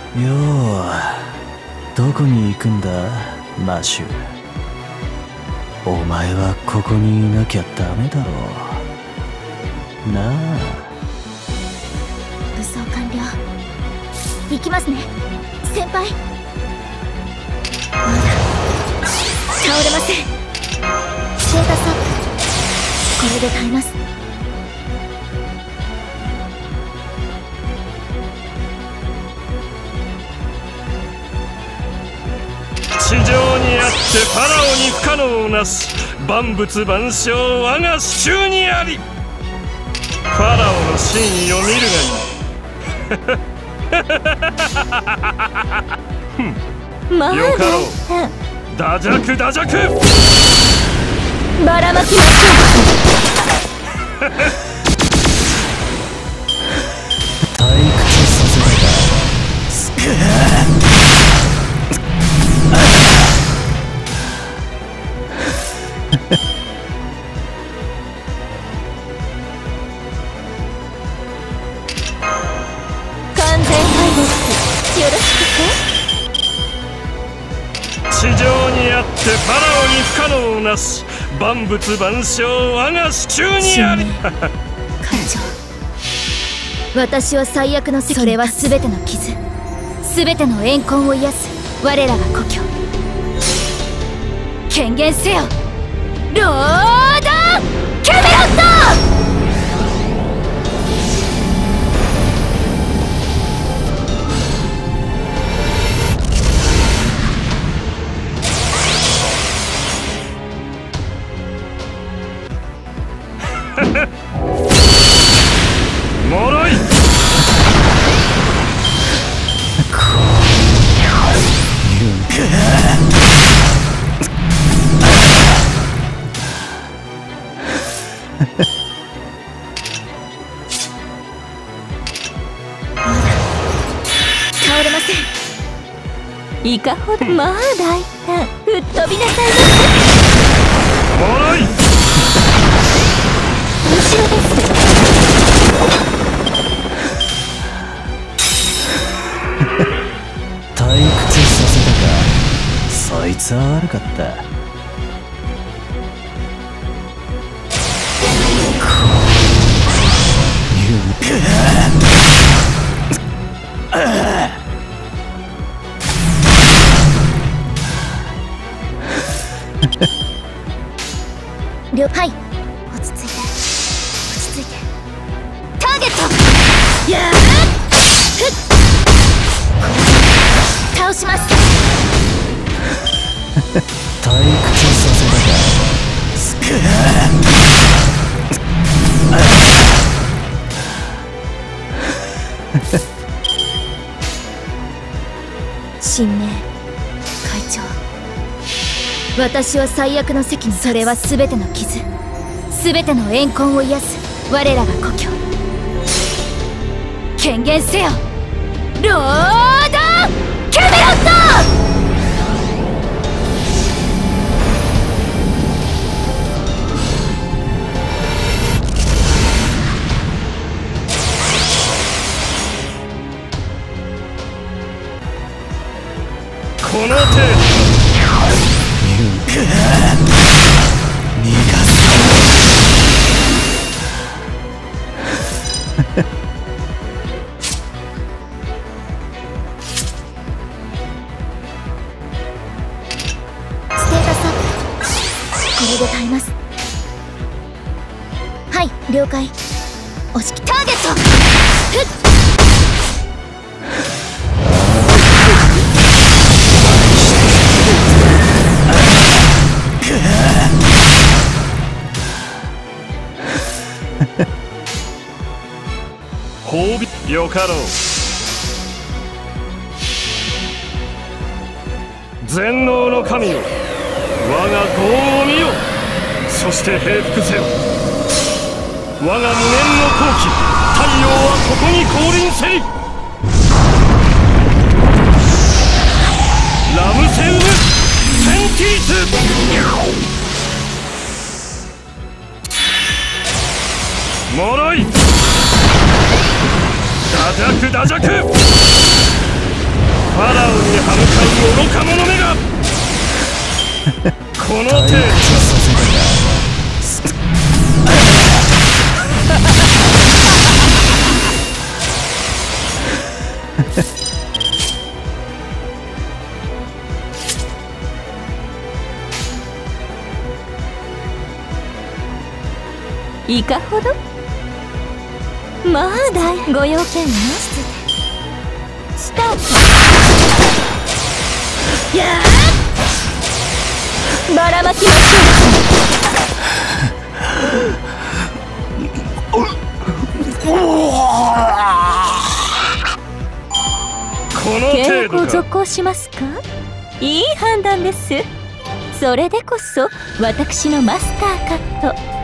よう、どこに行くんだマシュ。お前はここにいなきゃダメだろうなあ。 武装完了。行きますね先輩。まだ倒れません。ステータスアップ。これで耐えます。 地上にあってファラオに不可能なし、万物万象我が手中にあり。ファラオの真意を見るがいい。 まあよかろう。ダジャクダジャクばらまきましょう。 退屈させたかスクー。 完全敗北よろしく地上にあってファラオに不可能なし、万物万象我が手中にあり。 会長、私は最悪の責任。それは全ての傷、全ての怨恨を癒す我らが故郷。権限せよロード・キャメロット。 もろい。 倒れません。いかほど。まあ大胆、吹っ飛びなさいませ。 もろい。 後ろです。 退屈させたか。そいつは悪かった。 はい、落ち着いて落ち着いて。ターゲットやーふっ、倒します。 退屈させたかスクー。 神明会長、私は最悪の責任。それは全ての傷、全ての怨恨を癒す我らが故郷。権限せよロード・キャメロット。 この程度。 逃がす。 ステータスアップ。これで耐えます。はい、了解。押し切ターゲットふっ。 褒美よかろう。全能の神よ、我が業を見よ。そして平服せよ。我が無念の好機、太陽はここに降臨せり。ラムセウム・センティース。もろい。ダジャクダジャク。 ファラオに歯向かう愚か者めがこの程度だ。 いかほど。まあ大ご用件はスタート。やーばらまきましょう。稽古続行しますか。いい判断です。それでこそ私のマスターカット。